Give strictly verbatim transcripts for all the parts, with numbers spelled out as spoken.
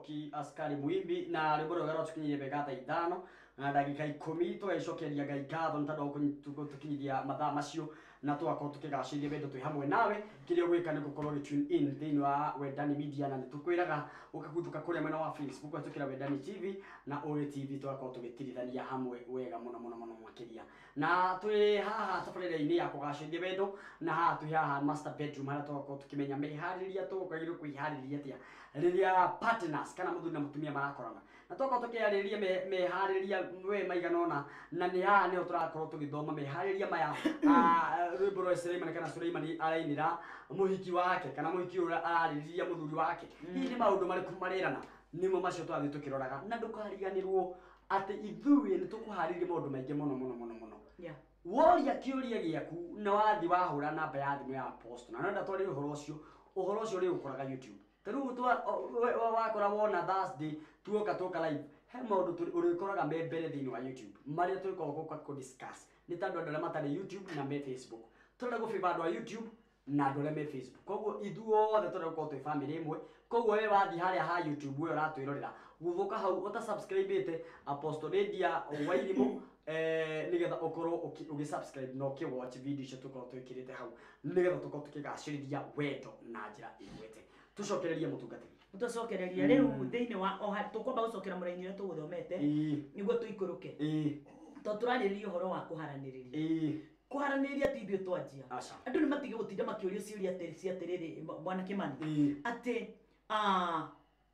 Njoki Askari Muimbi na rwimbo rwega rwatukinyire begata ithano na ndagika ikumi tugacokeria Ngai ngatho ntandu tukinyithia mathaa macio na twakorwo tukigaciria wendo twi hamwe nawe kiria gwika ni gukorwo gi tune in thiini wa Wendani Media na nitukwiraga ukaguthuka kuria mwena wa Facebook ugatukira Wendani T V na Uri T V twakorwo tugitirithania hamwe wega muno muno muno makiria na twi haha tabarĩra-inĩ ya kugaciria wendo na haha twi haha master bedroom haria twakorwo tukimenya mihariria tukagirwo kwihariria atia riria partners kana muthuri na mutumia marakorana na twakorwo tukiarĩria mehariria we maiganona na ni haha niho turakorwo tugithoma mehariria maya rwimbo rwa Suleiman kana Suleiman arainira muhiki wake kana muhiki ura ararĩria muthuri wake hihi ni maundu mariku marerana nimo macio twathi tukiroraga na ndukariganirwo ati ithuĩ ni tukuharĩria maundu maingi muno muno muno muno yeah woria kiuria giaku na wathi wahura namba ya thimu ya post na nenda twari uhoro ucio uhoro ucio ri ukuraga YouTube taru twa wakora wona Thursday tuoka toka live he maundu urikoraga me mbere thiini wa YouTube maria turiko guka ku discuss ni tandu andũ arĩa matarĩ YouTube na me Facebook turenda gũbiba andũ a YouTube na andũ arĩa me Facebook koguo ithuothe turenda gũkorwo twĩ family ĩmwe koguo we wathi harĩa ha YouTube we ũratwĩrorera gũthuka hau uta subscribe ite Apostle Lydia Wairimu eh nigetha ukorwo ugisubscribe na ukiwatch video icio tukorwo twikirite hau nigetha tukorwo tukigacirithia wendo na njira igwete tucokereria mutungatiri tucokereria riu thiini wa oha tukwamba gucokera muraini wetu tuguthomete niguo tuikuruke to turariria uhoro wa kuharaniriria kuharaniriria ti ithuĩ twanjia andu ni matige gutinda makiuria ciuria atiri cia atiriri bwana Kimani ati ah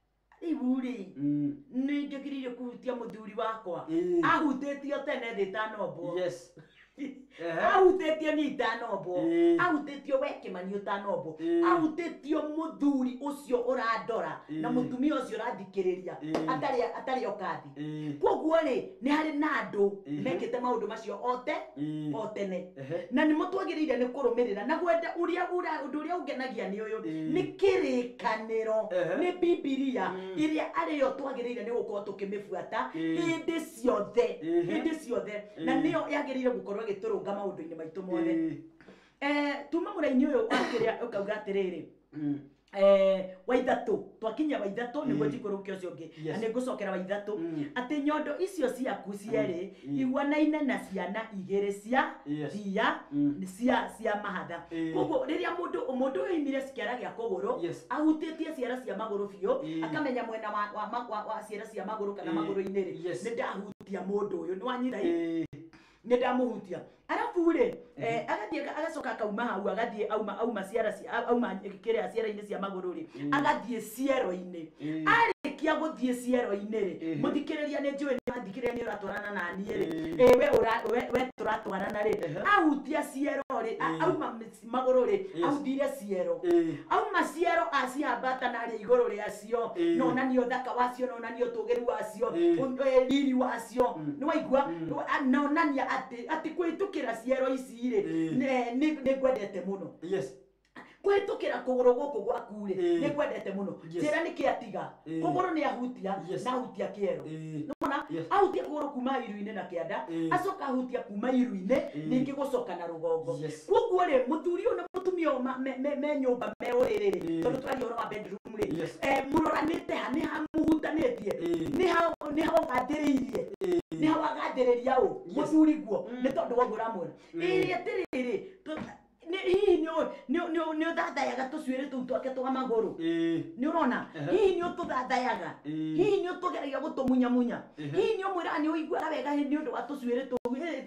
iburi ni ngegiririe kuhutia muthuri wakwa ahutĩtio tene thĩ tanombo yes ahutĩtio ni tanombo ahutĩtio we Kimani tanombo ahutĩtio muthuri ucio urandora na mutumia ucio ũrathikĩrĩria atari atari okathi koguo ri ni hari na andu mekite maundu macio ote otene na ni mutwagiriire ni kurumirira na gwenda uria ura undu uria ungenagia ni uyu ni kirikaniro ni Biblia iria ariyo twagiriire ni gukorwo tukimibuata hindi ciothe hindi ciothe na niyo yagiriire gukorwo giturunga maundu-ini maitu mothe eh tuma muraini uyu akiria ukauga atiriri eh wa ithatu twakinya wa ithatu niguo njikuruke ucio ungi na nigucokera wa ithatu ati nyondo icio ciaku cieri igwanaine na ciana igiri cia thia cia cia mahatha koguo riria mundu mundu uimire ciara gia kuguru ahutitie ciara cia maguru biu akamenya mwena wa wa ciara cia maguru kana maguru-ini ri ni ndahutia mundu uyu ni wanyita ni ndamuhutia arafu ri eh agathie agacoka kauma hau agathie auma auma ciara cia auma kiria ciara-ini cia maguru ri agathie ciero-ini arikia guthie ciero-ini ri muthikiriria ni njui ni athikiriria ni uratwarana na ni ri eh we ura we turatwarana ri ahutia ciero ri auma maguru ri ahutire ciero auma ciero aciambata na ri iguru ri acio no na ni uthaka wacio no na ni utugiru wacio riri wacio ni waigua no na ni ati ati kwitukira ciero ici ri ni ni gwendete muno yes kwitukira kuguru guku gwaku ri ni gwendete muno njira ni kiatiga kuguru ni ahutia na ahutia kiero nona ahutia kuguru kuma iru-ini na kianda acoka ahutia kuma iru-ini ningi gucoka na rugongo koguo ri muthuri una mutumia me nyumba me uriri tondu twari horo wa bedroom ri eh muroranite ha ni hamuhutanitie ni ha ni ha wathiriirie ni ha wagathiriria u muthuri guo ni tondu wa nguramwona iri atiriri ni hihi ni ni ni uthathayaga tucwire tu twake twa maguru ni urona hihi ni ututhathayaga hihi ni utugeragia gutumunya munya hihi ni umwira ni uigua wega ni undu wa tucwire tu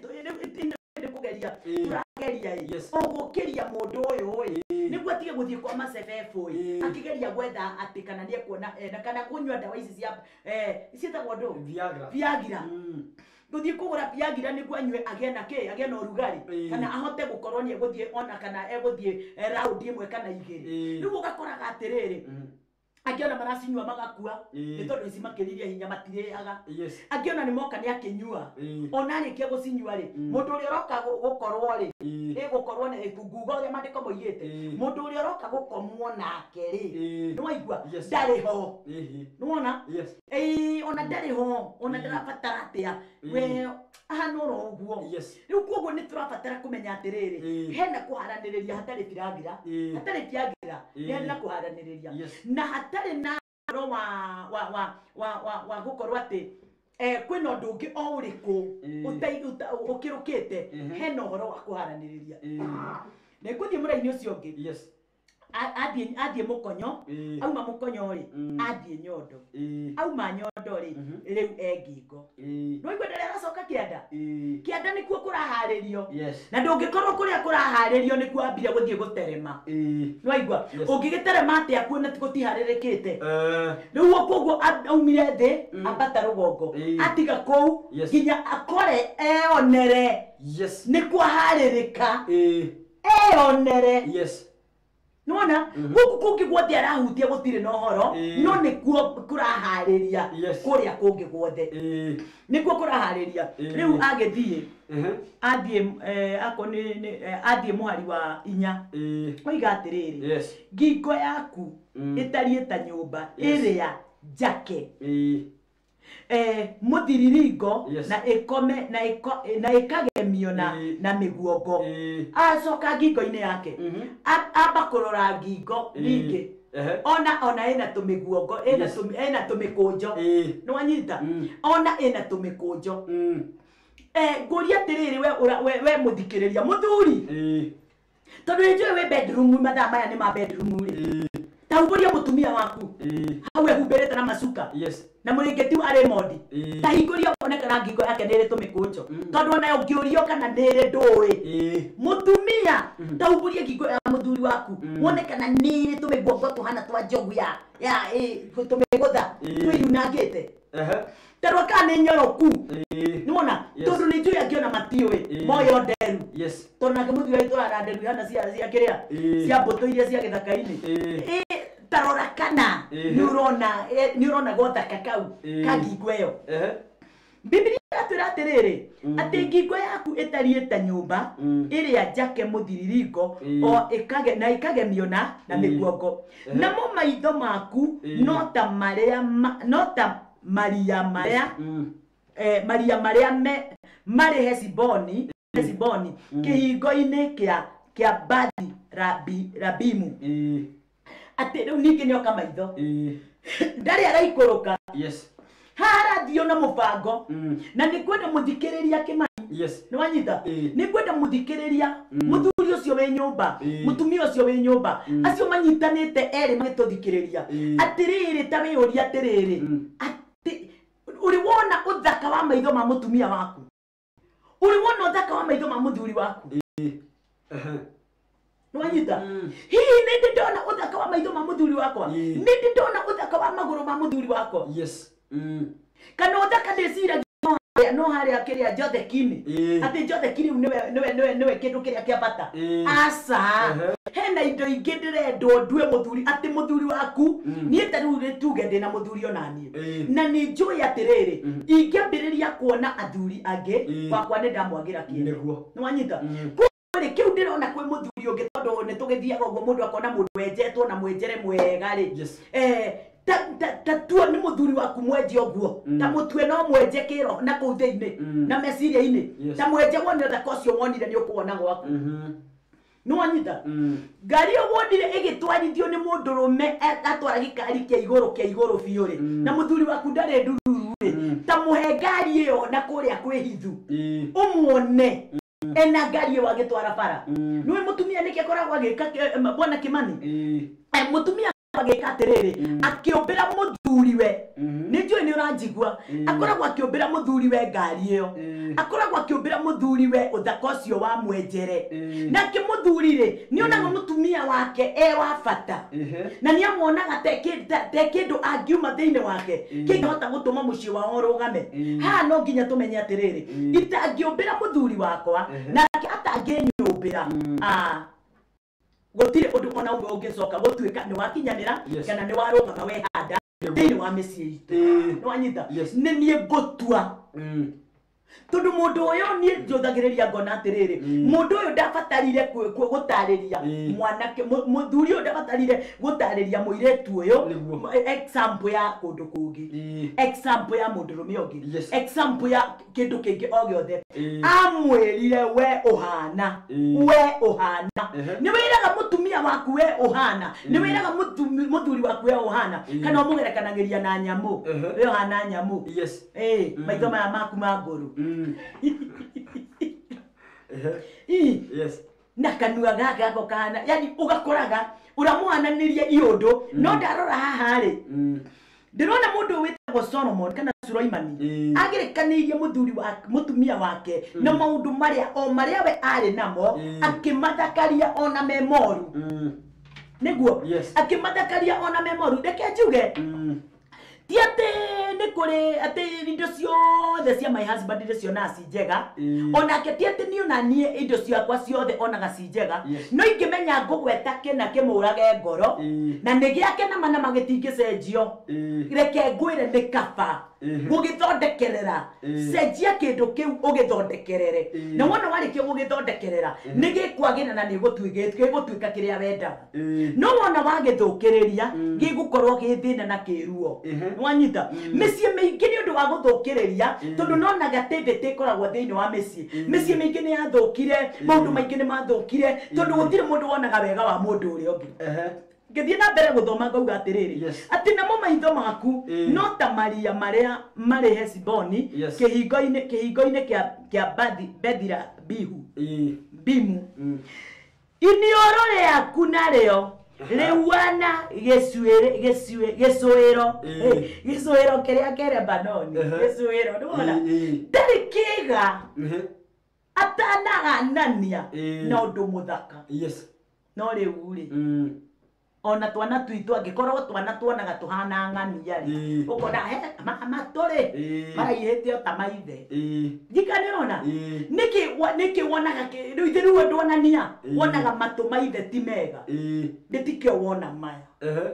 ndi kugeria turageria ogukiria mundu uyu niguo atige guthie kwa macefefo akigeria gwetha ati kana ni kuona na kana kunywa ndawa ici cia eh cietagwo ndu viagra viagra guthie kugura viagra niguo anywe agie na ki agie na urugari kana ahote gukorwo ni eguthie ona kana eguthie round imwe kana igiri niguo gakoraga atiriri akiona maracinywa magakua ni tondu ici makiriria hinya matiriaga akiona ni moka ni akinyua ona arikia gucinywa ri mundu uri roka gukorwo ri igukorwo ni ngugo ria mandiko moigite mundu uri roka gukomwo nake ri ni waigua ndari ho ni wona eh ona ndari ho ona ndarabatara atia we ahanoro uguo riu koguo ni turabatara kumenya atiriri hena kuharaniriria hatari Viagra hatari Viagra ni hena kuharaniriria na hatari na ro wa wa wa wa wa wa gukorwo ati eh kwino ndungi o uriku utai ukirukite hena horo wa kuharaniriria ne kuthi muraini ucio ungi yes adie adie mukonyo auma mukonyo ri adie nyondo auma nyondo ri riu engingo no igwendera gacoka kianda kianda nikuo kuraharirio na ndungikorwo kuria kuraharirio nikuo ambire guthie guterema no igwa ungigiterema ati akuona tikutiharirikite riu koguo aumire thi ambata rugongo atiga kou ginya akore eonere yes nikuo haririka eonere yes nona guku kungi gwothe arahutia gutire no horo no nikuo kurahariria kuria kungi gwothe nikuo kurahariria riu agethie athie ako ni athie muhari wa inya oiga atiriri ngingo yaku itariĩ ta nyũmba ĩrĩa njake eh muthiriringo na ikome na iko na ikagemio na na miguongo acoka ngingo-inĩ yake amba kurora ngingo ningi ona ona ina tumiguongo ina tum ina tumikunjo no anyita ona ina tumikunjo eh nguria tiriri we we we muthikiriria muthuri tondu njui we bedroom mathaa maya ni ma bedroom ri tauburia mutumia waku hau ehumberete na macuka na muringeti ari modi tahinguria onekana ngingo yake niri tumikunjo tondu ona ungiurio kana niri ndui mutumia tauburia ngingo ya muthuri waku onekana niri tumiguongo tuhana twa njogu ya ya tumigutha twiyunangite tarwa kana nyoroku niwona tondu ni njui angiona matiui moyo nderu tondu nake muthuri waitu aranderu hana cia cia kiria cia mbutu iria cia githaka-ini tarora kana neurona neurona gotha kakau kangingo eyo Biblia atwira atiriri ati ngingo yaku itariĩ ta nyũmba iria njake muthiriringo o ikage na ikagemio na na miguongo namo maitho maku no ta maria no ta maria maria eh maria maria me mari Hesiboni Hesiboni kihingo-ini kia kia Badi Rabi Rabimu ati riu ningi nyoka maitho ndari araikuruka yes hara dio na mubango na ni kwenda muthikiriria kimani yes ni wanyita ni kwenda muthikiriria muthuri ucio we nyumba mutumia ucio we nyumba acio manyitanite eri magituthikiriria atiriri ta we uri atiriri ati uri wona uthaka wa maitho ma mutumia waku uri wona uthaka wa maitho ma muthuri waku Nwanyita hii nindi ndona uthaka wa maitho ma muthuri wako nindi ndona uthaka wa maguru ma muthuri wako yes kana uthaka ndicira no hari akiria jothe kini ati jothe kini niwe niwe niwe niwe kindu kiria kia bata asa hena indo ingi ndirendwo ndue muthuri ati muthuri waku nie taru tuge ndina muthuri onani na ni njui atiriri ingiambiriria kuona athuri angi wakwa ni ndamwagira kindu nwanyita ri kiu ndirona kwi muthuri ungi tondu ni tugithiaga uguo mundu akona mundu wenjetwo na mwenjere mwega ri eh ta ta tuo ni muthuri waku mwenje uguo ta mutwe no mwenje kiro na kuu thiini na meciria-ini ta mwenje wone ta kocio wonire ni ukuona gwaku no anyita ngari wonire igitwarithio ni mundurume atwara gikari kia iguru kia iguru biu ri na muthuri waku ndare ndururu ri ta muhe ngari iyo na kuria kwi hithu umuone ena ngari wa gitwara bara niwe mutumia niki akoragwo agika bwana Kimani eh mutumia agika atiriri akiombera muthuri we ninjui ni uranjigua akoragwo akiombera muthuri we ngari iyo akoragwo akiombera muthuri we uthaka ucio wa mwenjere nake muthuri ri ni onaga mutumia wake e wa bata na ni amonaga te kindu angiuma thiini wake kingihota gutuma mucii wao rugame ha no nginya tumenye atiriri itangiombera muthuri wakwa nake atanginyumbira ah gutire undu ona umwe ungicoka gutuika ni wakinyanira kana ni warugama we handa thiini wa micii itu ni wanyita ni nie ngutua tondu mundu uyu ni njuthagireria ngona atiriri mundu uyu ndabatarire gutariria mwanake muthuri uyu ndabatarire gutariria muiretu uyu example ya kundu kungi example ya mundurume ungi example ya kindu kingi o giothe amwirire we uhana we uhana ni wiraga mutumia waku we uhana ni wiraga muthuri waku we uhana kana umugerekanagiria na nyamu we uhana nyamu yes eh maitho maya maku maguru yes na kanua gaka gako kana yani ugakoraga uramuhananirie iondu no ndarora haha ri ndirona mundu witagwo Solomon kana Sulaimani agerekanirie muthuri wa mutumia wake na maundu maria o maria we ari namo akimathakaria ona memoru niguo akimathakaria ona memoru ndeke njuge ti ati ni kuri ati indo ciothe cia my husband indo cio na cinjega onake ti ati ni ona nie indo ciakwa ciothe onaga cinjega no ingimenya ngugweta kina kimurage ngoro na nigiake na mana magitingicenjio reke ngwire ni kaba gugithondekerera cenjia kindu kiu ugithondekerere na wona warikia gugithondekerera nigikwagina na nigutwigitwe gutwika kiria wendaga no wona wagithukiriria gigukorwo githina na kiruo wanyita micie mingi ni undu wa guthukireria tondu nona gatende tekoragwo thiini wa micie micie mingi ni yathukire maundu maingi ni mathukire tondu gutire mundu wonaga wega wa mundu uri ungi ngithie na mbere guthoma ngauga atiriri ati namo maitho maku no ta maria maria mari Hesiboni kihingo-ini kihingo-ini kia kia Bethira bihu bimu inioro riaku nario riwana gisuire gisuire gisuiro gisuiro kiria kere Banoni gisuiro ndona ndari kiga atanaga nania na undu muthaka yes no riu ri ona twana twitu angikorwo twana tuonaga tuhana ng'ania ri ukona he matore maraihete o tamaithe ndikanirona niki niki wonaga riu thiru ndonania wonaga matu maithe ti mega nditikio wona maya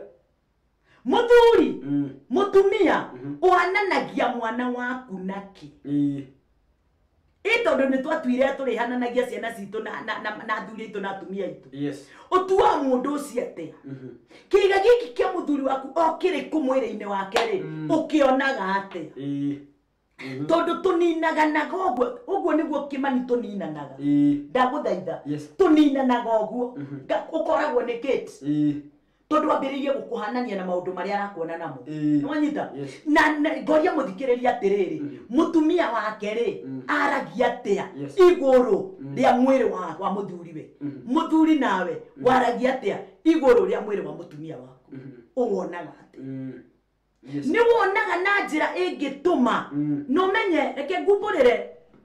muthuri mutumia uhananagia mwana waku naki itondo ni twatwire turi hananagia ciana citu na na na thuri itu na atumia itu yes utua mundu ucio ate kiga giki kia muthuri waku okire kumwire-ini wake ri ukionaga ate tondu tuninaga naga uguo uguo niguo kimani tuninanaga ndaguthaitha tuninanaga uguo ukoragwo ni kit tondu ambiririe gukuhanania na maundu maria arakuona namo nwanyita na ngoria muthikiriria atiriri mutumia wake ri aragia atia iguru ria mwiri wa wa muthuri we muthuri nawe waragia atia iguru ria mwiri wa mutumia waku uwonaga atia ni wonaga na njira ingituma no menye reke ngumburire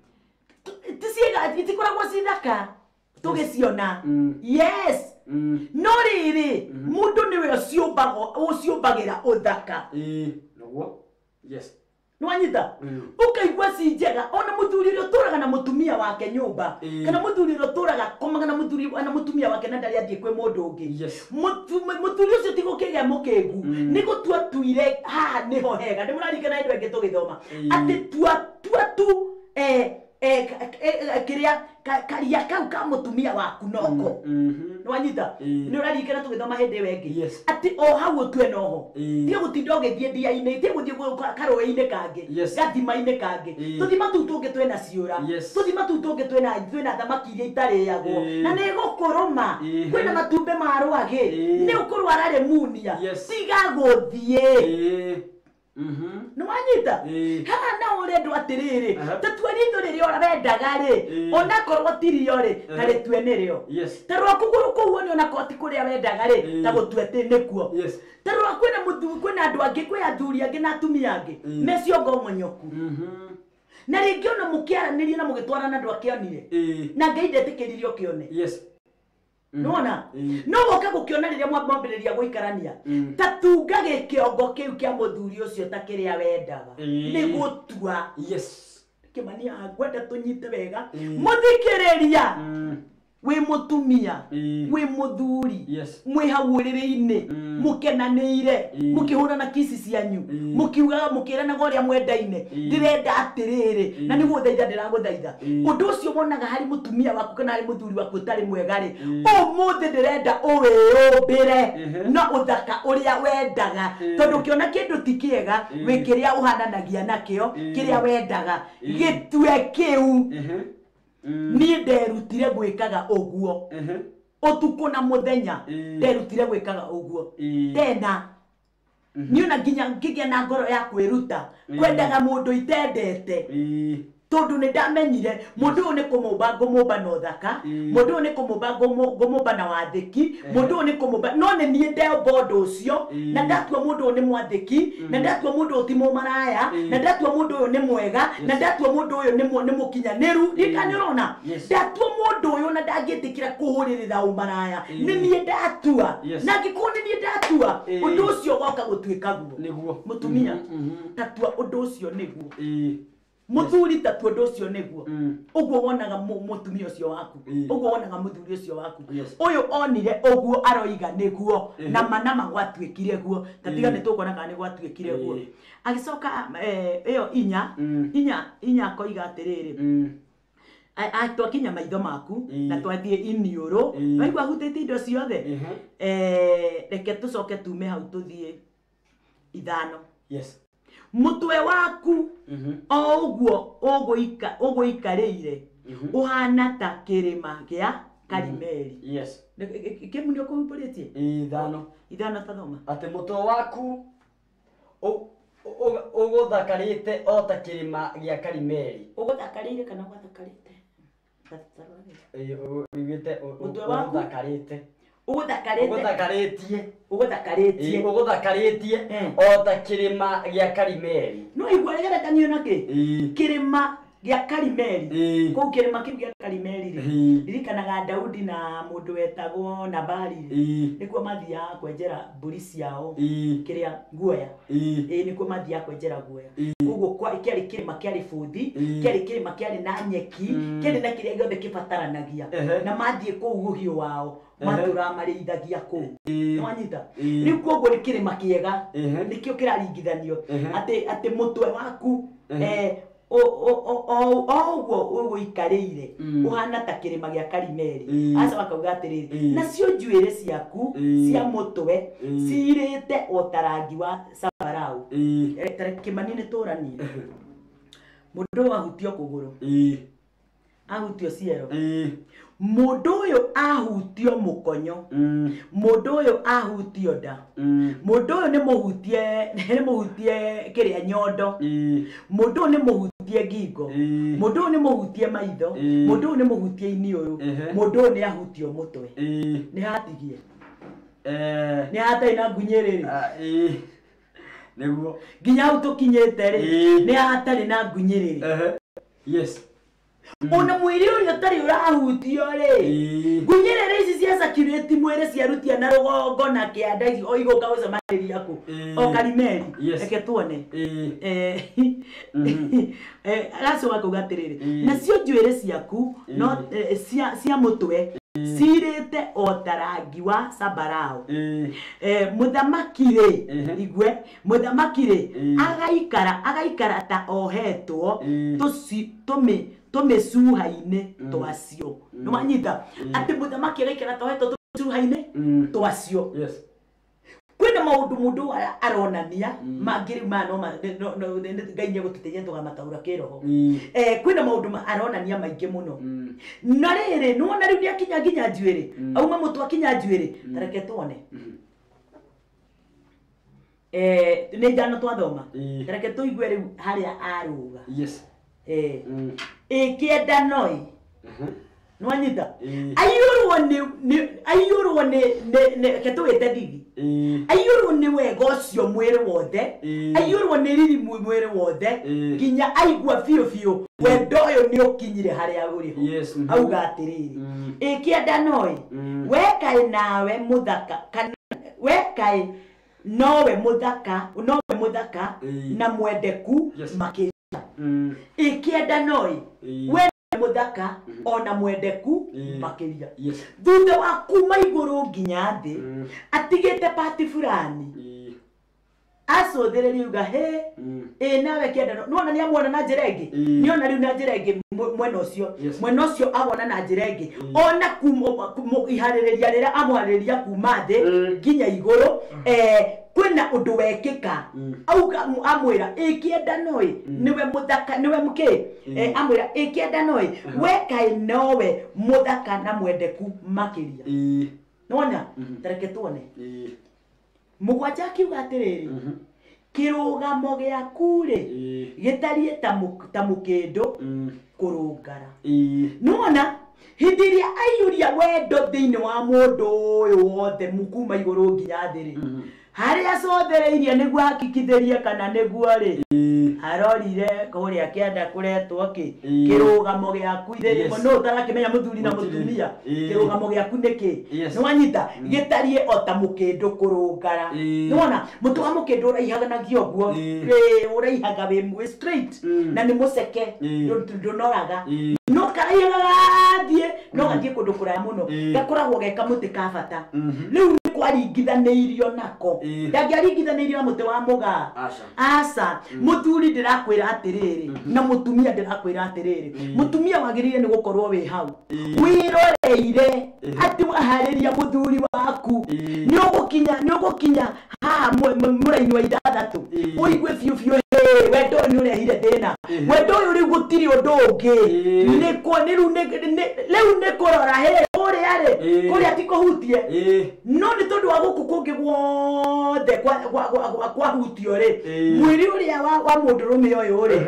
tisiga itikoragwo cithaka tugiciona yes no riri mundu niwe uciumbago uciumbagira uthaka noguo yes nwanyita ukaigua ci njega ona muthuri ri uturaga na mutumia wake nyumba kana muthuri ri uturaga komaga na muthuri na mutumia wake na ndari athie kwe mundu ungi muthuri ucio tigukige mukingu ni gutua tuire ha niho hega ndi murarikana indu engi tugithoma ati tua tua tu eh eh kiria karia kau ka mutumia waku noko nwanyita ni urarikana tugithoma hindi wengi ati o hau utwe noho tie gutinda ugithie ndia-ini tie guthie karoe-ini kangi gathima-ini kangi tuthima tu tungi twena ciura tuthima tu tungi twena twena thamaki iria itariagwo na ni gukuruma kwina matumbe ma rwagi ni ukurwara lemunia tiga guthie Mhm. Nwanyita. Ha na urendo atiriri. Tatwa rito riri ora bendaga ri. Ona korwo tirio ri na ritwe nirio. Yes. Tarwa kuguru kuwo ni ona koti kuria bendaga ri ta gutwete nikuo. Yes. Tarwa kwina muthu kwina andu angi kwi athuri angi na atumia angi. Mecio ngo monyoku. Mhm. Na ringi ona mukiaranirie na mugitwara na andu akionire. Na ngai ndetikiririo kione. Yes. Nona no woka gukiona riria mwambiriria guikarania tatunga gikiongo kiu kia muthuri ucio ta kiria wendaga ni gutua yes kimania ngwenda tunyite wega muthikiriria we mutumia Eh. we muthuri Yes. mwe hawurire-ine Mm. mukenanire Eh. mukihurana kisi cianyu Eh. mukiugaga mukirana goria mwendaine Eh. ndirenda atiriri Eh. na niguo thaitha ndiraguthaitha Eh. undu ucio wonaga hari mutumia waku kana hari muthuri waku utari mwega ri Eh. umuthi ndirenda uwiyumbire Eh. na uthaka uria wendaga Eh. tondu kiona kindu ti kiega Eh. wi kiria uhananagia nakio Eh. kiria wendaga Eh. gitue kiu Eh. Mm. ni nderutire gwikaga uguo Eh. utuku na muthenya Eh. nderutire gwikaga uguo Eh. tena niona nginya ngigia na ngoro ya kwiruta kwendaga mundu itendete Eh. tondu ni ndamenyire mundu uyu ni kumumba ngumumba na uthaka Mm. mundu uyu ni kumumba ngumu- ngumumba na wathiki mundu uyu ni kumumba no ni nie ndemba undu ucio Mm. na ndatua mundu uyu ni mwathiki na ndatua mundu uyu ti mumaraya Mm. na ndatua mundu uyu ni mwega na ndatua mundu uyu ni mu- ni mukinyaniru ndikanirona Yes. ndatua mundu uyu na ndangitikira kuhuririra umaraya Mm. ni nie ndatua Yes. na ngikuu ni nie ndatua Mm. undu ucio goka gutuika guo Niguo. mutumia Mhm, mhm. tatua undu ucio niguo Eh. muthuri tatua undu ucio niguo Mm. uguo wonaga mu- mutumia ucio waku Mm. uguo wonaga muthuri ucio waku Yes. uyu onire uguo aroiga niguo Mhm. na manama gwatuikire guo tatiga Mm. ni tukuona kana ni gwatuikire guo Mm. agicoka eh, iyo inya Mm. inya inya koiga atiriri Mm. twakinya maitho maku Mm. na twathie iniuru Mm. waigua hutĩtie indo ciothe Mhm. eh, reke tucoke tume hau tuthie ithano Yes. mutwe waku Mhm. o uguo uguika uguikarĩire Mhm. uhana ta kĩrĩma gĩa Karimeli Yes. kimu ndio kumbũrĩtie Ithano. ithano tathoma Ati mutwe waku u- u- uguthakarite o ta kirima gia Karimeli. ũgũthakarĩire kana ũgathakarĩte Eh, ugite Mutwe waku? uguthakarite. ũgũthakarĩte Uguthakarĩtie. ũgũthakarĩtie Eh, uguthakarĩtie Eh. o ta kirima gia Karimeli. no igua rĩgerekanio nakĩ Eh. kĩrĩma gĩa Karimeli Eh. kũu kĩrĩma kĩu gĩa Karimeli rĩ Eh. ririkanaga Daudi na mũndũ wetagwo Nabali rĩ Eh. nĩkuo mathiaga kwenjera mbũri ciao Eh. kĩrĩa guoya Eh. ĩ nĩkuo mathiaga kwenjera guoya Mm. koguo kwa- kĩarĩ kĩrĩma kĩarĩ bũthi Mm. kĩarĩ kĩrĩma kĩarĩ na nyeki Mm. kĩarĩ na kĩrĩa gĩothe kĩbataranagia Ehe. na mathiĩ kũu ũhiũ wao Ehe. matũra marĩithagia kũu Eh. nĩwanyita Mm. rĩu koguo nĩ kĩrĩma kĩega Ehe. nĩkĩo kĩraringithanio Ehe. atĩ atĩ mũtwe waku Ehe. eh, o o- o- o- o ũguo ũgũikarĩire Mm. ũhana ta kĩrĩma gĩa Karimeli Mm. aca akauga atĩrĩrĩ Mm. nacio njuĩrĩ ciaku Mm. cia mũtwe Mm. cirĩte o ta rangi wa sambarau Eh. tere kĩmani nĩ tũranie mũndũ ũyũ ahutio kũgũrũ Eh. ahutio ciero Eh. mũndũ ũyũ ahutio mũkonyo Mm. mũndũ ũyũ ahutio nda Mm. mũndũ ũyũ nĩ mũhutie nĩ mũhutie kĩrĩa nyondo Eh. mũndũ ũyũ nĩ mũhutie ngingo Eh. mũndũ ũyũ nĩ mũhutie maitho Mm. mũndũ ũyũ nĩ mũhutie iniũrũ Ehe. mũndũ ũyũ nĩ ahutio mũtwe Eh. nĩ hatigie Eh. nĩ hatarĩ na ngunyĩrĩrĩ Ah, eh. Niguo. nginya hau tũkinyĩte rĩ Mm. nĩ hatarĩ na ngunyĩrĩrĩ Ehe. Yes. ona mwĩrĩ ũrĩa ũtarĩ ũrahutio rĩ Eh. ngunyĩrĩrĩ ici cia circulate mwĩrĩ ciarutia na rũgongo na kĩanda ici o igũka gũcemanĩria kũ Mm. o Karimeli Yes. reke tuone Eh. Eh, Mhm. eh, agacoka kuga atĩrĩrĩ Mm. nacio njuĩrĩ ciaku no Mm. eh, cia cia mũtwe cirĩte o ta rangi wa sambarau Eh. eh, mũthamaki rĩ Mhm. igwe mũthamaki rĩ Mm. agaikara agaikara ta ohetwo Mm. tũci tũmĩ tũmĩcuha-inĩ Mm. twacio Mm. nĩwanyita Mm. atĩ mũthamaki agaikara ta ohetwo tũmĩcuha-inĩ Mm. twacio Yes. kwĩna maũndũ mũndũ ara- aronania Mm. mangĩ rĩu maya no ma- no- no- nĩ- Ngai nĩegũtũteithia tũgamataũra kĩroho Mm. eh, kwĩna maũndũ ma- aronania maingĩ mũno Mm. na rĩrĩ nĩwona rĩu nĩakinya nginya njuĩrĩ Mm. auma mũtwe akinya njuĩrĩ Mm. tareke tuone Mhm. eh, nĩ njano twathoma Eh. tareke tũigue rĩu harĩa arũga Yes. eh, Mm. ĩkĩenda noi Mhm. nĩwanyita Eh. aiyũrwo nĩ nĩ- aiyũrwo nĩ nĩ- nĩ- reke tũwĩte ndithi Eh. aiyũrwo nĩ wega ũcio mwĩrĩ wothe Eh. aiyũrwo nĩ riri mwi- mwĩrĩ wothe Eh. nginya aigua biũ biũ wendo ũyũ nĩ ũkinyire harĩa ũrĩ Yes. ho Mhm. auga atĩrĩrĩ Mm. ĩkĩenda noi Mm. we kaĩ nawe mũthaka kana we kaĩ nowe mũthaka nowe mũthaka Eh. na mwendeku Yes. makĩria Mm. ĩkĩenda noi Eh. we muthaka ona mwendeku Mm. makiria Yes. thutha wa kuma iguru nginya thi Mm. atigite party fulani Eh. acũthĩrĩria uga he Mm. ĩ nawe kĩenda nĩwona nĩ amuona na njĩra ĩngĩ Mm. nĩona rĩu na njĩra ĩngĩ mwe- mwena ũcio Yes. mwena ũcio awona na njĩra ĩngĩ Mm. ona kuma- kuma- iharĩrĩria rĩrĩa amũharĩrĩria kuma thĩ Mm. nginya igũrũ eh, kwĩna ũndũ wekĩka Mm. auga amwĩra ĩkĩenda noĩ nĩwe mũthaka nĩwe mũkĩ Mm. Eh, amwĩra ĩkĩenda noĩ we kaĩ nowe mũthaka na mwendeku makĩria Eh. nĩwona Mhm. tareke tuone Eh. mũgwanja akiuga atĩrĩrĩ Mhm. kĩrũgamo gĩaku-rĩ Eh. gĩtariĩ ta mũk- ta mũkĩndũ Mm. kũrũngara Eh. nĩwona hĩndĩ ĩrĩa aiyũria wendo thĩinĩ wa mũndũ ũyũ wothe kuma igũrũ nginya thĩ-rĩ Mhm. harĩa acothereirie nĩguo hakikithĩrie kana nĩguo-rĩ Eh. arorire kũrĩa kĩenda kũretwo kĩ Ĩĩ. kĩrũgamo gĩaku ithe Yes. no ũtarakĩmenya mũthuri na Gũtirĩ. mũtumia Ĩĩ. kĩrũgamo gĩaku nĩkĩ Yes. nĩwanyita gĩtariĩ o ta mũkĩndũ kũrũngara Ĩĩ. nĩwona mũtĩ wa mũkĩndũ ũraihaganagio ũguo Ĩ. Ĩ, ũraihaga wĩ wĩ straight Mm. na nĩ mũceke Ĩ. ndũ- ndũnoraga Ĩ. no karaihagathiĩ no gathiĩ kũndũ kũraya mũno Ĩ. gakoragwo ge kamũtĩ ka bata Mhm. rĩu nĩ kwaringithanĩirio nako Ĩ. ndangĩaringithanĩirio na mũtĩ wa mũgaa Aca. aca mũthuri ndĩrakwĩra atĩrĩrĩ na mũtumia ndĩrakwĩra atĩrĩrĩ Mm. mũtumia wagĩrĩire nĩ gũkorwo wĩ hau Mm. wĩroreire Mm. atĩ waharĩria mũthuri waku Mm. nĩ ũgũkinya nĩ ũgũkinya haha mũraini wa ithathatũ Mm. ũigue biũ biũ "Hĩ, wendo ũyũ nĩ ũrehire thĩna Mm. wendo ũyũ rĩu gũtirĩ ũndũ ũngĩ Mm. nĩkwo nĩ rĩu nĩ- nĩ- rĩu nĩ kũrora hĩ kũrĩa-rĩ Mm. kũrĩa ti kũhutie Eh. no nĩ tondũ wa gũkũ kũngĩ guothe kwa- kwa- kwa- kwa- kwahutio-rĩ Ĩĩ. mwĩrĩ ũrĩa wa wa mũndũrũme ũyũ-rĩ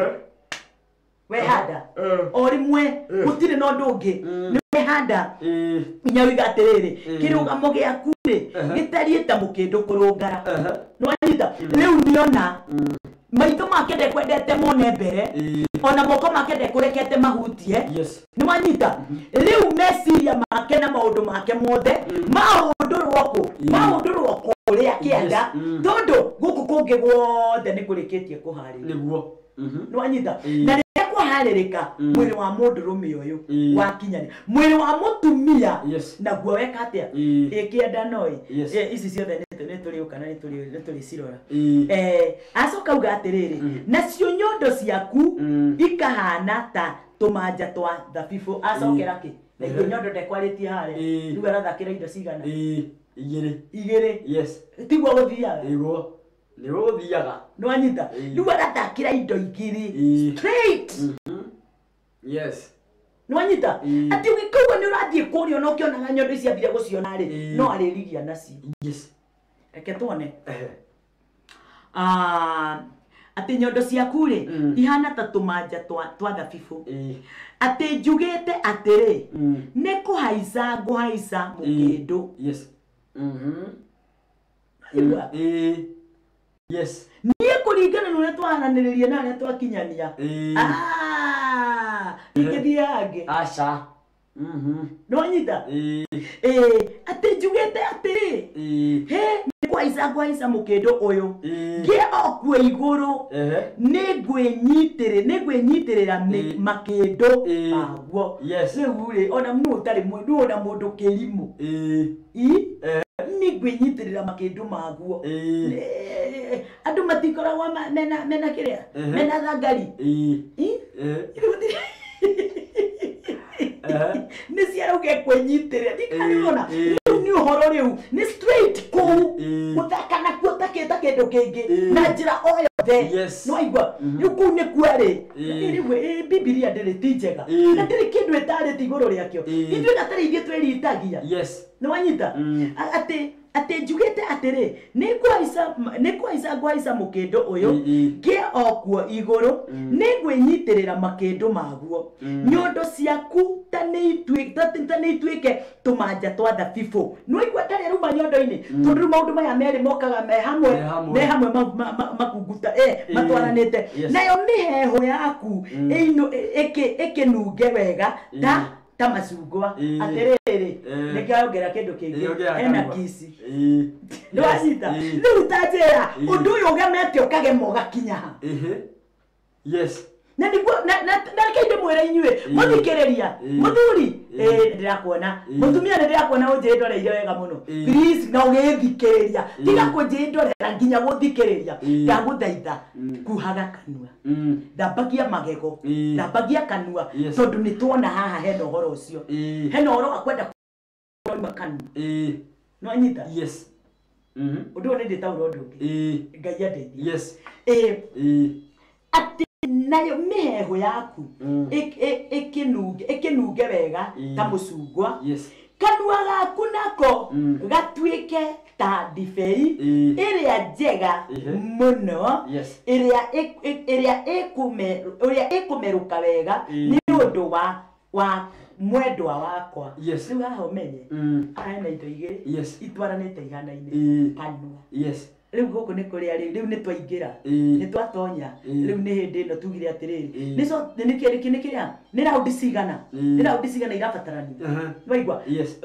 wehanda Eh. o rĩmwe Eh. gũtirĩ na ũndũ ũngĩ Mm. nĩ wehanda Eh. inya wiga atĩrĩrĩ Mm. kĩrũgamo gĩaku-rĩ Uh-huh. gĩtariĩ ta mũkĩndũ kũrũngara Uh-huh. nĩwanyita rĩu nĩona Mm. maitho make ndekwendete mone mbere Eh. ona moko make ndekũrekete mahutie Yes. nĩwanyita rĩu meciria make na maũndũ make mothe mahũndũrwo kũ Mm. mahũndũrwo kũrĩa kĩenda Yes. Mm. tondũ gũkũ kũngĩ guothe nĩ kũrĩkĩtie kũharĩria Nĩguo. Mhm. nĩwanyita Mm. na rĩrĩa kwaharĩrĩka Mm. mwĩrĩ wa mũndũrũme ũyũ Mm. wakinyania mwĩrĩ wa mũtumia Yes. naguo weka atĩa Mm. ĩkĩenda noĩ Yes. Eh, ici ciothe nĩ tũrĩũka na nĩ tũrĩ cirora Eh. Eh, acoka uga atĩrĩrĩ Mm. nacio nyondo ciaku Mm. ikahana ta tũmanja twa thabibũ acokera kĩ na Mhm. ithuĩ nyondo ndekwarĩtie harĩa Ĩĩ. rĩu arathakĩra indo cigana Eh. Igĩrĩ. igĩrĩ Yes. tiguo gũthiaga Nĩguo. Nĩguo gũthiaga. nĩwanyita Ĩĩ. rĩu arathakĩra indo igĩrĩ Ĩĩ. straight Mhm. Yes. nĩwanyita Ĩĩ. atĩ ũgĩkauga nĩ ũrathiĩ kũrĩa ona ũkĩonaga nyondo ici ambire gũciona-rĩ Ĩĩ. no arĩrigia nacio Yes. reke tuone Eh. Ah, atĩ nyondo ciaku-rĩ Mm. ihana ta tũmanja twa twa thabibũ Eh. atĩ njugĩte atĩrĩ Mm. nĩ kũhaica ngũhaica mũkĩndũ Yes. Mhm. Igua. Eh. Yes. niĩ kũringana na ũrĩa twaranĩrĩrie na arĩa twakinyania Eh. Ah, ingĩthiaga ngĩ Aca. Mhm. nĩwanyita Eh. ĩĩ atĩ njugĩte atĩrĩ Eh. hĩ nĩ kũhaica ngũhaica mũkĩndũ ũyũ Eh. ngĩ o kuo igũrũ Eh. nĩ ngwĩnyitĩrĩ nĩ ngwĩnyitĩrĩra mĩ- Ĩĩ. makĩndũ Ĩĩ. maguo Yes. rĩu-rĩ ona nũ ũtarĩ nũ ona mũndũ kĩrimũ Eh. i Eh. nĩ ngwĩnyitĩrĩra makĩndũ maguo Eh. Eh, andũ matikoragwo ma- mena mena kĩrĩa Ehe. mena thangari Eh. I? Eh. Rĩu nĩ ciarauge kwĩnyitĩrĩra ndikanĩona Ĩĩ. rĩu nĩ ũhoro rĩu nĩ straight kũu Ĩĩ. gũthaka nakuo takĩta kĩndũ kĩngĩ Ĩĩ. na njĩra o yothe Yes. nĩwaigua Mhm. rĩu kũu nĩ kuarĩ Ĩĩ. rĩu ĩ, bibilia ndĩrĩ ti njega Ĩĩ. na ndĩrĩ kĩndũ ĩtarĩte igũrũ rĩakĩo Ĩĩ. ithuĩ gatarĩ ithuĩ twĩritagia Yes. nĩwanyita Mm. A- atĩ atĩ njugĩte atĩrĩ nĩ ngũhaica nĩ ngũhaica ngũhaica mũkĩndũ ũyũ Ĩĩ. ngĩ o kuo igũrũ Mm. nĩ ngwĩnyitĩrĩra makĩndũ maguo Mm. nyondo ciaku ta nĩ itui- ta- ta nĩ ituĩke tũmanja twa thabibũ nĩwaigua tarĩ aruma nyondo-inĩ tondũ rĩu maũndũ maya merĩ mokaga me hamwe Me hamwe. me hamwe ma- ma- ma- makunguta eh, Ĩĩ. matwaranĩte Yes. nayo mĩheho yaku Mm. ĩino- ĩ- ĩkĩ- ĩkĩnunge wega ta Ĩĩ. ta macungwa Ĩĩ. atĩrĩrĩ Eh. nĩkĩongera kĩndũ kĩngĩ Nĩongera hena kanua. kisi Eh. nĩwanyita Yes. rĩu ta njĩra Ĩĩ. ũndũ ũyũ ũgemete ũkagema ũgakinya ha Eh. Yes. na niguo na na kainde mwera inyue muthikereria muthuri eh ndirakuona mutumia ndirakuona unjindoreire wega muno please na ugithikereria tiga kunjindorera nginya guthikereria ndaguthaitha kuhaga kanua ndabagia magego ndabagia kanua tondu nituona haha hena uhoro ucio hena uhoro akwenda kuima kanua no anyita yes mhm undu ne nditaura undu ungi ngai ateithie yes eh ati nayo meho yaku ikinuge ikinuge wega ta mucungwa kanua gaku nako gatwike ta ndibei iria njega muno iria iria ikume iria ikumeruka wega ni undu wa wa mwendwa wakwa riu haha umenye ana indo igiri itwaranite ihana-ini kanua riu guku ni kuria riu ni twaingira ni twatonya riu ni hindi no tugire atiriri ni so ni kiri kini kiria ni raundi cigana ni raundi cigana irabatarania waigwa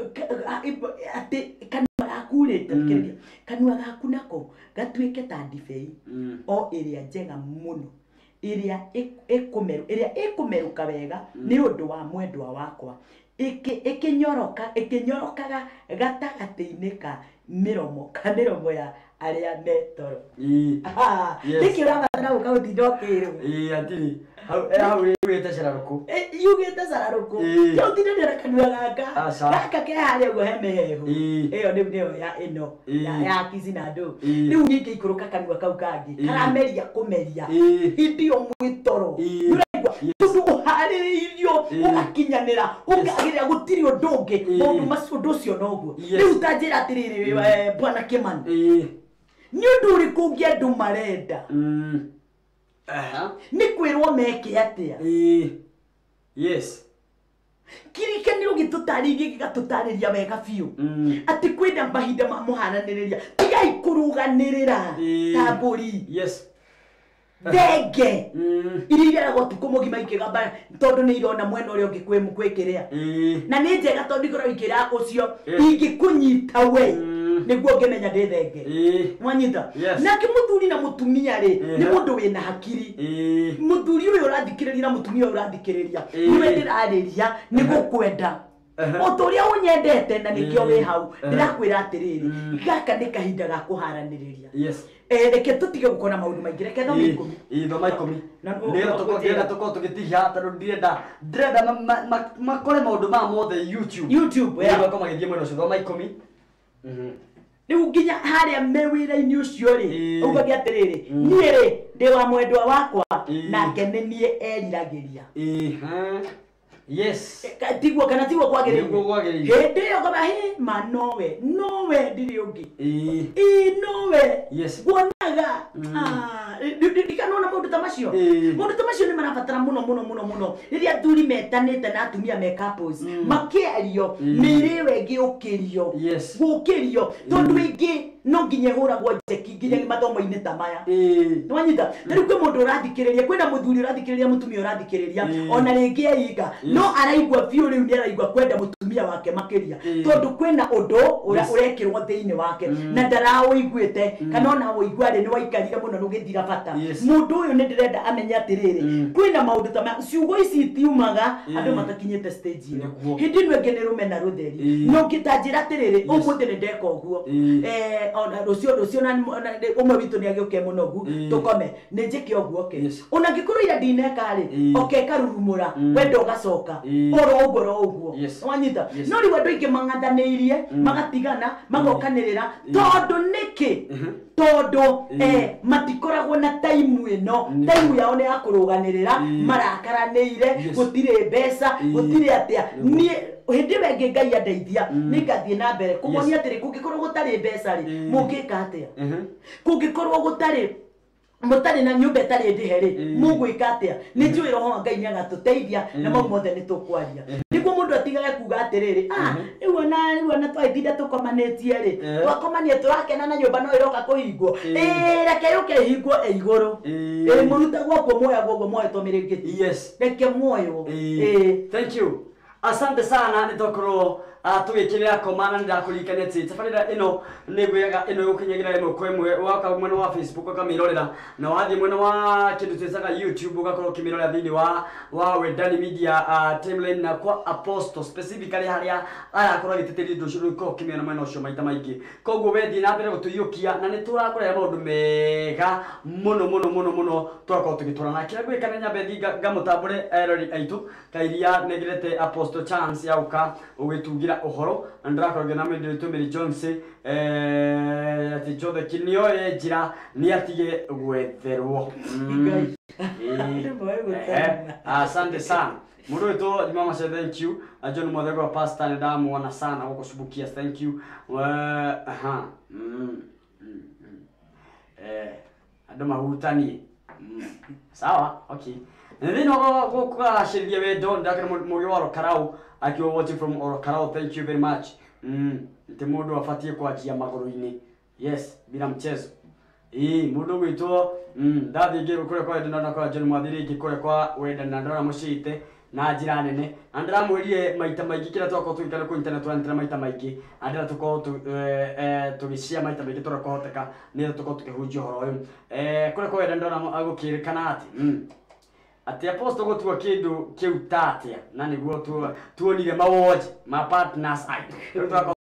ati kanua gakurite kiria kanua gaku nako gatwike ta ndibei o iria njega muno iria ikumeru iria ikumeruka wega ni undu wa mwendwa wakwa iki ikinyoroka ikinyorokaga gatagati-ini ka miromo kaniromo ya aria metoro ah niki urabatara guka utinda ukirwo eh atiri hau yugite cararuku eh yugite cararuku yo utinda ndera kanua gaka gaka ke haria guo he mehehu iyo ni ndio ya ino ya kizina ndo riu niki ikuruka kanua kau kangi karameria kumeria indio mwitoro uraigwa tundu uhaririirio ugakinyanira ukagira gutiri undu ungi mundu macio nducio noguo riu tanjira atiriri bwana Kimani ni undu uri kungia ndu marenda mm aha ni kwirwo meke atia eh yes kirikaniro gitutaririe gigatutariria wega biu ati kwenda mahinda ma muhananiriria tigai kuruganirira ta mburi yes Dege iriria gotuko mugima ikigamba tondu ni irona mwena uri ungikwemu kwekerea na ni njega tondu ikora ikira ucio ingikunyita we niguo ngemenya ndi thenge mwanyita na kimuthuri na mutumia ri ni mundu wina hakiri muthuri uyu urathikiriria na mutumia urathikiriria niwe ndirariria ni gukwenda otoria unyendete na nikio wi hau ndirakwira atiriri gaka ni kahinda ga kuharaniriria yes eh reke tutige gukona maundu maingi reke thoma ikumi eh thoma ikumi nero tukogira tuko tugitiha taru ndirenda ndirenda makore maundu ma mothe YouTube YouTube ya bako magithie mwena ucio thoma ikumi mhm riu nginya haria mewira-ini ucio ri ugagia atiriri nie ri ndi wa mwendwa wakwa nake ni nie eriragiria eh ha yes tiguo kana tiguo kwagiriria tiguo kwagiriria hindi yo kaba he ma nowe nowe ndiri ungi eh eh nowe yes wonaga ah ndikanona mundu tamacio mundu tamacio ni marabatara muno muno muno muno riria thuri metanite na atumia me couples makiario miriwe ngiukirio gukirio tondu ingi no nginye hura gwa jeki nginya mathomo-ini ta maya nwanyita riu kwi mundu urathikiriria kwina muthuri urathikiriria mutumia urathikiriria ona ringi eiga no araigwa biu riu ni araigwa kwenda mutumia wake makiria tondu kwina undu urekirwo thiini wake na ndaraũiguite kana ona ũigua ri ni waikarire muno nugithira bata mundu uyu ni ndirenda amenya atiriri kwina maundu ta maya ciugo ici tiumaga andu matakinyite stage iyo hindi nwe ngene rumena rutheri no ngitanjira atiriri umuthi ni ndeka uguo eh ona rucio rucio na umwe witu ni agioke muno gu tukome ni njike uguo ke ona ngikuru ira ndineka ri okeka rurumura wendo ugacoka oro ugoro uguo wanyita no ri wendo ingi mangathaniirie magatigana magokanirira tondu niki tondu eh matikoragwo na time ino time yao ni ya kuruganirira marakaranire gutire mbeca gutire atia ni hindi wengi ngai andeithia ni ngathie na mbere kumonia atiri kungikorwo gutari mbeca ri mungika atia kungikorwo gutari mutari na nyumba itari ndihe ri mugwika atia ni njui roho ngai ni agatuteithia na mau mothe ni tukwaria niguo mundu atigage kuga atiriri ah riu ona riu ona twaithinda tukomanetie ri twakomanie turakena na nyumba no iroka kuhingwo eh reke yuke hingwo e iguru eh muruta gwoko moya gwoko moya tomirengeti yes reke moyo eh thank you asante sana nitokorwo atugikirira komana ndakulikane tsi tafarira ino negwega ino yokinyagira imo kwemwe waka mwena wa Facebook akamirorera na wathi mwena wa kindu tsesaga YouTube ugakoro kimirorera thini wa wa Wendani Media uh, timeline na kwa Apostle specifically haria aya akora giteteriri ndushuru ko kimena mwena ucio maita maingi koguo wethi na mbere gutuyukia na niturakora maundu mega muno muno muno muno twako tugiturana kira gwikana nyabethi gamutambure erori aitu kairia negirete Apostle chance yauka ugitugira uhoro ndirakorage na mende tumiri Jones eh ati jothe kinio ejira ni atige gwetherwo asante sana mundu wetu mama say thank you John Modego pastor ni damu wana sana wako subukia thank you aha eh adoma hutani sawa okay ndio go kwa shiria we don ndakana moyo waro karau akiwa watching from Oro Karau thank you very much mm nte mundu afatie kwa kia magoro-ini yes bila mchezo eh mundu gwitwo mm ndathi ngiru kure kwa ndana kwa John Mwathiri ngikure kwa wenda na ndora mucite na njira nene andira mwirie maita maingi kira twako twikana ku internet twantira maita maingi andira tuko tu eh tugishia maita maingi turakohoteka ni tuko tukihunjia horo uyu eh kure kwa wenda ndora agukirikana ati mm ati Apostle gotuwa kindu kiu tatia na niguo tu tuonire mawoje ma partners aitu